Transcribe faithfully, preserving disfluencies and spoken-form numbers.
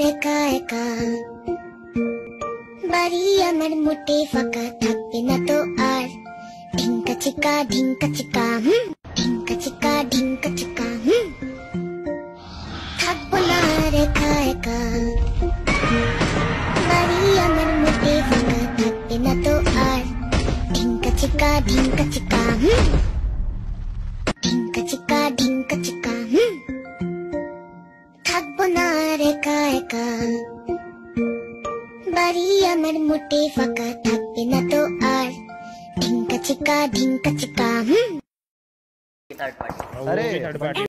একা একা, বাড়ি আমার মোটে ফাঁকা থাকবে না তো আর। ঢিঙ্কা চিকা ঢিঙ্কা চিকা হুম, ঢিঙ্কা চিকা ঢিঙ্কা চিকা হুম, থাকবো না আর একা একা, বাড়ি আমার মোটে ফাঁকা থাকবে না তো আর। ঢিঙ্কা চিকা ঢিঙ্কা চিকা হুম, ঢিঙ্কা চিকা ঢিঙ্কা চিকা হুম, থাকবো না আর একা একা, বাড়ি আমার মোটে ফাঁকা থাকবে না তো আর। ঢিঙ্কা চিকা ঢিঙ্কা চিকা হুম। अरे